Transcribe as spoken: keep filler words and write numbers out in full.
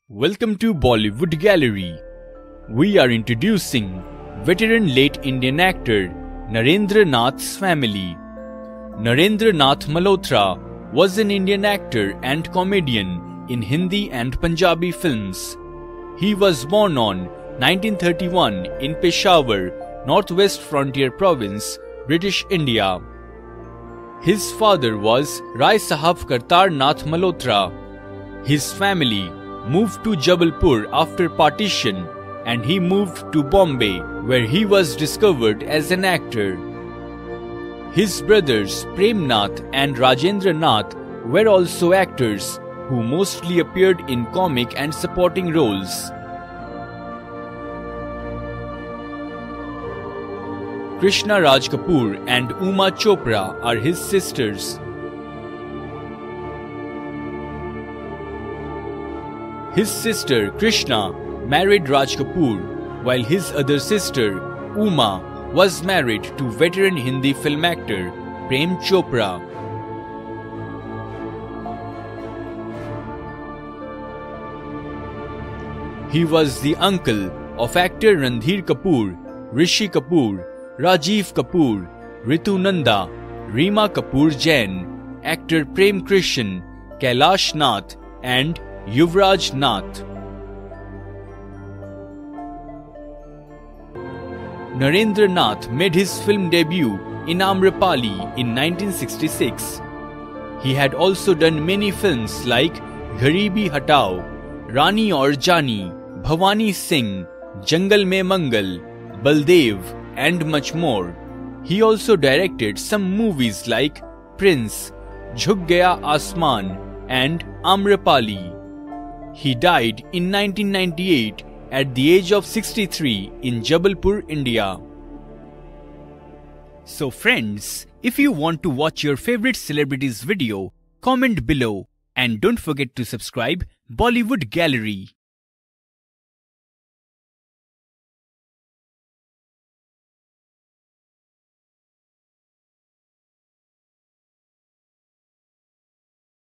Welcome to Bollywood Gallery. We are introducing veteran late Indian actor Narendra Nath's family. Narendra Nath Malhotra was an Indian actor and comedian in Hindi and Punjabi films. He was born on nineteen thirty-one in Peshawar, Northwest Frontier Province, British India. His father was Rai Sahab Kartar Nath Malhotra. His family moved to Jabalpur after partition and he moved to Bombay, where he was discovered as an actor. His brothers Prem Nath and Rajendra Nath were also actors who mostly appeared in comic and supporting roles. Krishna Raj Kapoor and Uma Chopra are his sisters. His sister Krishna married Raj Kapoor, while his other sister Uma was married to veteran Hindi film actor Prem Chopra. He was the uncle of actor Randhir Kapoor, Rishi Kapoor, Rajiv Kapoor, Ritu Nanda, Reema Kapoor Jain, actor Prem Krishan, Kailash Nath and Yuvraj Nath. Narendra Nath made his film debut in Amrapali in nineteen sixty-six. He had also done many films like Garibi Hatao, Rani Aur Jani, Bhavani Singh, Jangal Mein Mangal, Baldev, and much more. He also directed some movies like Prince, Jhuk Gaya Asman, and Amrapali. He died in nineteen ninety-eight at the age of sixty-three in Jabalpur, India. So friends, if you want to watch your favorite celebrities video, comment below and don't forget to subscribe Bollywood Gallery.